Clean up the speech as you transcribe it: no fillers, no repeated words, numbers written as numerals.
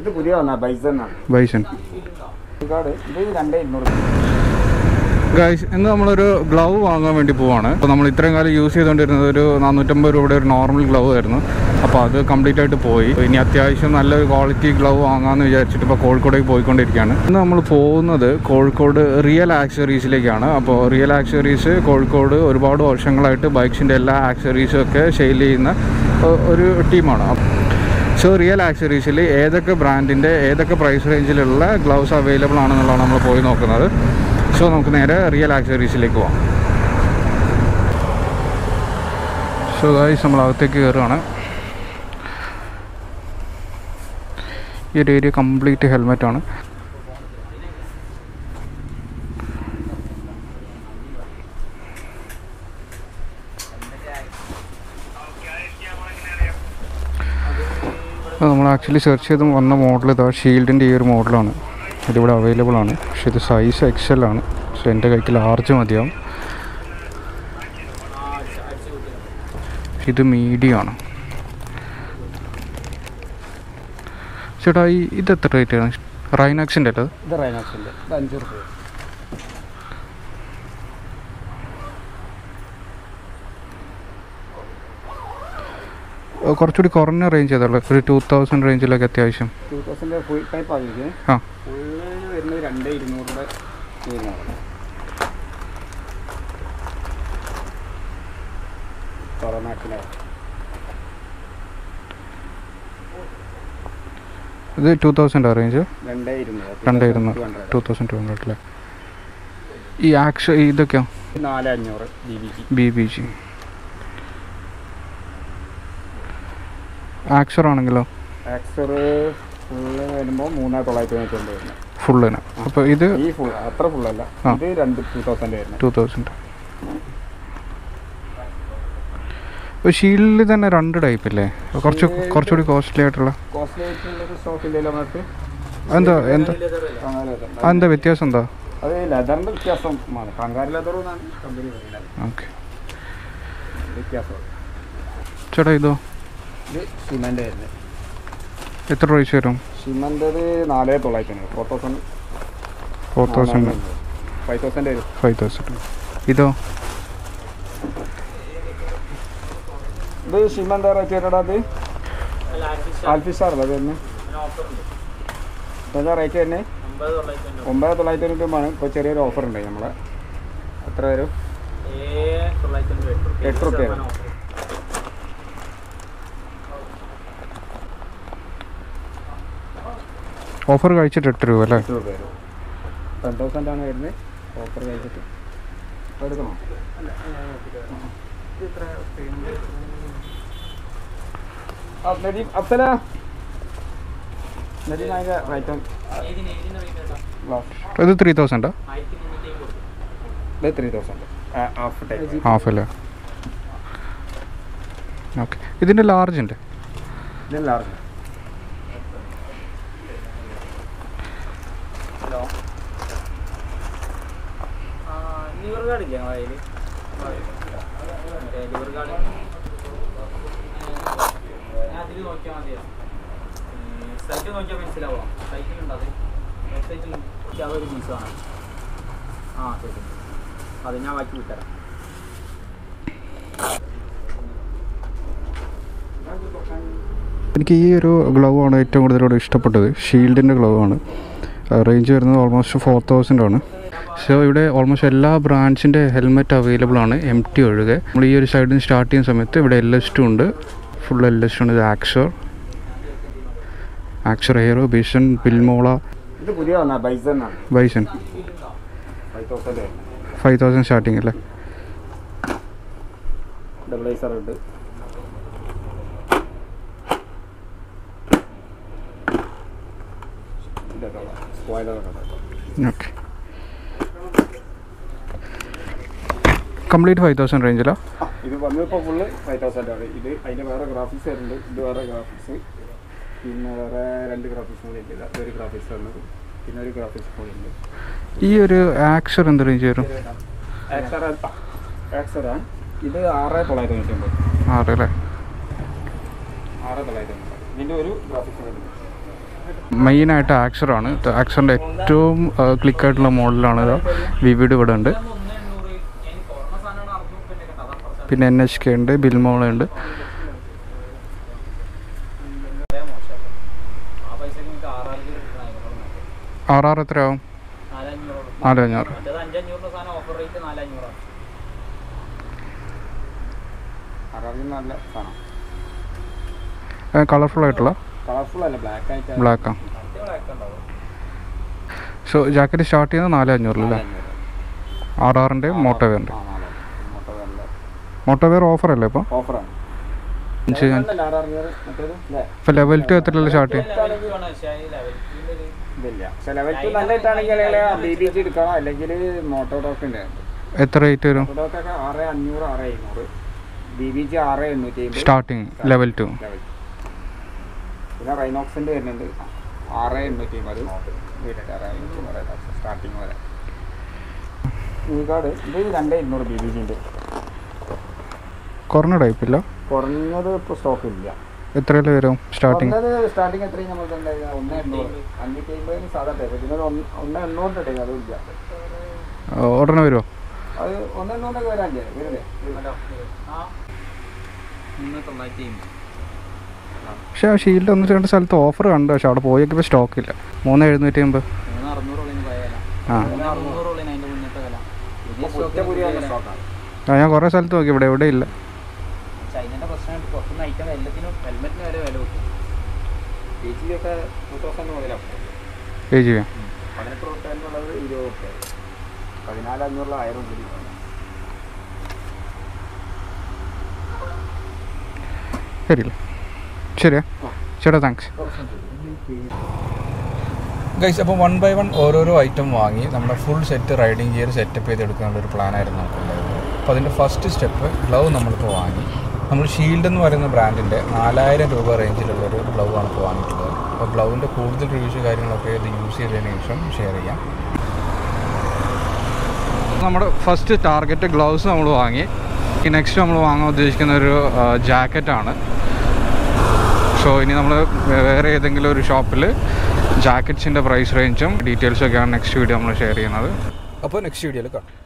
ഇത് പുതിയ വന്ന ബൈസൺ ആണ്. ബൈസൺ. ഇത് 2200. ഗൈസ്, ഇന്ന് നമ്മളൊരു ഗ്ലൗ വാങ്ങാൻ വേണ്ടി പോവാണ്. അപ്പോൾ നമ്മൾ ഇത്രയും കാലം യൂസ് ചെയ്തുകൊണ്ടിരുന്നത് ഒരു 450 രൂപയുടെ ഒരു നോർമൽ ഗ്ലൗ ആയിരുന്നു. അപ്പോൾ അത് കംപ്ലീറ്റ് ആയിട്ട് പോയി. ഇനി അത്യാവശ്യം നല്ലൊരു ക്വാളിറ്റി ഗ്ലൗ വാങ്ങാമെന്ന് വിചാരിച്ചിട്ട് ഇപ്പോൾ കോഴിക്കോടേക്ക് പോയിക്കൊണ്ടിരിക്കുകയാണ്. ഇന്ന് നമ്മൾ പോകുന്നത് കോഴിക്കോട് റിയൽ ആക്സറീസിലേക്കാണ്. അപ്പോൾ റിയൽ ആക്സറീസ് കോഴിക്കോട് ഒരുപാട് വർഷങ്ങളായിട്ട് ബൈക്സിൻ്റെ എല്ലാ ആക്സറീസും ഒക്കെ സെയിൽ ചെയ്യുന്ന ഒരു ടീമാണ്. സോ റിയൽ ആക്സറീസിൽ ഏതൊക്കെ ബ്രാൻഡിൻ്റെ ഏതൊക്കെ പ്രൈസ് റേഞ്ചിലുള്ള ഗ്ലൗസ് അവൈലബിൾ ആണെന്നുള്ളതാണ് നമ്മൾ പോയി നോക്കുന്നത്. സോ നമുക്ക് നേരെ റിയൽ ആക്സറീസിലേക്ക് പോവാം. സോ ഗൈസ്, നമ്മൾ അകത്തേക്ക് കയറുകയാണ്. ഈ ഒരു ഏരിയ കംപ്ലീറ്റ് ഹെൽമെറ്റാണ്. നമ്മൾ ആക്ച്വലി സെർച്ച് ചെയ്ത് വന്ന മോഡൽ ഇതാ ഷീൽഡിൻ്റെ ഈ ഒരു മോഡലാണ്. ഇതിവിടെ അവൈലബിൾ ആണ്. പക്ഷേ ഇത് സൈസ് XL ആണ്. സോ എൻ്റെ കൈക്ക് ലാർജ് മതിയാവും. ഇത് മീഡിയം ആണ്. ചേട്ടാ, ഇത് എത്ര റേറ്റ് ആണ്? റൈനാക്സിൻ്റെ അല്ലേ? ഇത് റൈനാക്സിൻ്റെ 5 രൂപ. കുറച്ചുകൂടി കുറഞ്ഞ റേഞ്ച് ഏതാ? ഒരു 2000 റേഞ്ചിലൊക്കെ അത്യാവശ്യം. 2000 ഫുൾ ടൈപ്പ് ആകില്ലേ? ആ, ഫുള്ളിന് വരുന്നത് 2200 ഇത് 2000 റേഞ്ച്. 2200 2200 അല്ലേ? ഈ ഇതൊക്കെയോ? 4500 BBG. ആക്സർ ആണെങ്കിലോ? ആക്സർ ഫുള്ള് വരുമ്പോൾ 3990 വരുന്നത് ഫുള്ളിന്. അപ്പോൾ ഇത് ഈ ഫുൾ അത്ര ഫുള്ളല്ല. ഇത് 2000 വരുന്നത് 2000. ഇപ്പോൾ ഷീൽഡിൽ തന്നെ 2 ടൈപ്പ് അല്ലേ? കുറച്ചുകൂടി കോസ്റ്റ്ലി ആയിട്ടുള്ള. എന്താ വ്യത്യാസം? എന്താ അത് ലെതറിൻ്റെ വ്യത്യാസമാണ്. കങ്കാരി ലെതർ എന്നാണ് കമ്പനി പറയുന്നത്. ഓക്കെ. വ്യത്യാസം. ചേട്ടാ, ഇതോ? ഇത് സിമൻ്റ് വരുന്നത്. എത്ര പ്രൈസ് വരും? സിമൻ്റ് 4900. 4000 5000 വരും. 5000. ഇതോ? ഇത് സിമൻ്റ് റേറ്റ് വരടാ. അത് ആൽഫിസാറല്ല. അത് തന്നെ എന്താ റേറ്റ് തന്നെ? 9900 രൂപയാണ്. ഇപ്പോൾ ചെറിയൊരു ഓഫർ ഉണ്ട് നമ്മളെ. എത്ര വരും? 8 രൂപ വരും. ഓഫർ കഴിച്ചിട്ട് 8 രൂപ അല്ലേ? 8 രൂപ വരും. 10,000 ആണ് വരുന്നത്. ഓഫർ കഴിച്ചിട്ട് എടുക്കണോ? അഫ്സല ഇത് 3000. ഇത് 3000 ഹാഫ് അല്ലേ? ഓക്കെ. ഇതിൻ്റെ ലാർജ് ഉണ്ട്. ഇത് ലാർജ്. ലിവർ ഗാർഡ് ഇല്ല അതിൽ? ലിവർ ഗാർഡ് അതിൽ നോക്കിയാൽ മതിയോ? സൈറ്റ് നോക്കിയാൽ മനസ്സിലാവോ? സൈറ്റിലുണ്ട്. അത് വെബ്സൈറ്റിൽ അതൊരു പീസാണ്. ആ ശരി, അത് ഞാൻ ബാക്കി വിട്ടുതരാം. എനിക്ക് ഈ ഒരു ഗ്ലൗ ആണ് ഏറ്റവും കൂടുതൽ ഇഷ്ടപ്പെട്ടത്. ഷീൽഡിൻ്റെ ഗ്ലൗ ആണ്. റേഞ്ച് വരുന്നത് ഓൾമോസ്റ്റ് 4000 ആണ്. സോ ഇവിടെ ഓൾമോസ്റ്റ് എല്ലാ ബ്രാൻഡ്സിൻ്റെ ഹെൽമെറ്റ് അവൈലബിൾ ആണ്, MT ഒഴികെ. നമ്മൾ ഈ ഒരു സൈഡിൽ നിന്ന് സ്റ്റാർട്ട് ചെയ്യുന്ന സമയത്ത് ഇവിടെ LS2 ഉണ്ട്. ഫുൾ LS2 ഉണ്ട്. ഇത് ആക്സർ ഹീറോ, ബിസൺ, പിൽമോള. ഇത് പുതിയ ബൈസൺ ആണ്. ബൈസൺ 5000 സ്റ്റാർട്ടിങ് അല്ലേ? ഡബിളൈസർ ഉണ്ട്. ഓക്കെ. കംപ്ലീറ്റ് 5000 റേഞ്ചിലാ? ഇത് വന്നിപ്പോൾ ഫുള്ള് 5000 ആണ്. ഇത് അതിൻ്റെ വേറെ ഗ്രാഫിക്സ് വരുന്നുണ്ട്. ഇത് വേറെ ഗ്രാഫിക്സ്, പിന്നെ വേറെ 2 ഗ്രാഫിക്സ് കൂടി ഉണ്ട്. ഒരു ഗ്രാഫിക്സ് വരുന്നത്, പിന്നെ ഒരു ഗ്രാഫിക്സ് കൂടി ഉണ്ട്. ഈ ഒരു ആക്സർ എന്ത് റേഞ്ച് വരും? ആക്സറാ ഇത് 6990. 6 അല്ലേ? 6990. ഇതിൻ്റെ ഒരു ഗ്രാഫിക്സ് വരുന്നത്. മെയിനായിട്ട് ആക്സറാണ്. ആക്സറിൻ്റെ ഏറ്റവും ക്ലിക്കായിട്ടുള്ള മോഡലാണിത്. വിവിഡ് ഇവിടെ ഉണ്ട്. പിന്നെ NHK ഉണ്ട്, ബിൽമോള ഉണ്ട്. RR എത്രയാവും? 4500. കളർഫുൾ ആയിട്ടുള്ള ബ്ലാക്കാ. സോ ജാക്കറ്റ് സ്റ്റാർട്ട് ചെയ്യുന്നത് 4500 അല്ലേ? RRൻ്റെ മോട്ടോവെയറിൻ്റെ. മോട്ടോവെയർ ഓഫറല്ലേ ഇപ്പോൾ? ഇപ്പോൾ ലെവൽ 2 എത്രയല്ലേ സ്റ്റാർട്ട് ചെയ്യും? എത്ര റേറ്റ് വരും സ്റ്റാർട്ടിങ് ലെവൽ 2? പിന്നെ റൈനോക്സിൻ്റെ വരുന്നുണ്ട് 6850 സ്റ്റാർട്ടിങ് വരെ. കാർഡ് ഇത് 2200 BBGൻ്റെ. കുറഞ്ഞ ടൈപ്പില്ല? കുറഞ്ഞത് ഇപ്പോൾ സ്റ്റോക്ക് ഇല്ല. എത്രയല്ലേ വരും സ്റ്റാർട്ടിങ്? സ്റ്റാർട്ടിങ് എത്രയും നമുക്ക് 1800 550 സാധാ ടൈപ്പ്. പിന്നെ 1800 ടൈപ്പ് അതും ഇല്ല. ഉടനെ വരുമോ? അത് 1800 വരാല്ലേ? വരില്ലേ? പക്ഷേ ആ ഷീൽഡ് 1-2 സ്ഥലത്ത് ഓഫർ കണ്ടു. പക്ഷെ അവിടെ പോയപ്പോൾ സ്റ്റോക്കില്ല. 3750. ഞാൻ കുറേ സ്ഥലത്ത് നോക്കി, ഇവിടെ എവിടെ ഇല്ല. ശരിയല്ലേ? ശരിയാ ചേട്ടാ, താങ്ക്സ് ഗൈസ്. അപ്പോൾ 1 by 1 ഓരോരോ ഐറ്റം വാങ്ങി നമ്മുടെ full set riding gear setup ചെയ്തെടുക്കാനുള്ളൊരു പ്ലാനായിരുന്നു നമുക്കുണ്ടായിരുന്നത്. അപ്പോൾ അതിൻ്റെ ഫസ്റ്റ് സ്റ്റെപ്പ് ഗ്ലൗ നമ്മളിപ്പോൾ വാങ്ങി. നമ്മൾ ഷീൽഡ് എന്ന് പറയുന്ന ബ്രാൻഡിൻ്റെ 4000 രൂപ റേഞ്ചിലുള്ളൊരു ഗ്ലൗ ആണ് ഇപ്പോൾ വാങ്ങിയിട്ടുള്ളത്. അപ്പോൾ ഗ്ലൗവിൻ്റെ കൂടുതൽ റിവ്യൂസ് കാര്യങ്ങളൊക്കെ ഇത് യൂസ് ചെയ്തതിന് ശേഷം ഷെയർ ചെയ്യാം. നമ്മുടെ ഫസ്റ്റ് ടാർഗറ്റ് ഗ്ലൗസ് നമ്മൾ വാങ്ങി. ഈ നെക്സ്റ്റ് നമ്മൾ വാങ്ങാൻ ഉദ്ദേശിക്കുന്ന ഒരു ജാക്കറ്റാണ്. സോ ഇനി നമ്മൾ വേറെ ഏതെങ്കിലും ഒരു ഷോപ്പിൽ ജാക്കറ്റ്സിൻ്റെ പ്രൈസ് റേഞ്ചും ഡീറ്റെയിൽസൊക്കെയാണ് നെക്സ്റ്റ് വീഡിയോ നമ്മൾ ഷെയർ ചെയ്യുന്നത്. അപ്പോൾ നെക്സ്റ്റ് വീഡിയോയിൽ കാണാം.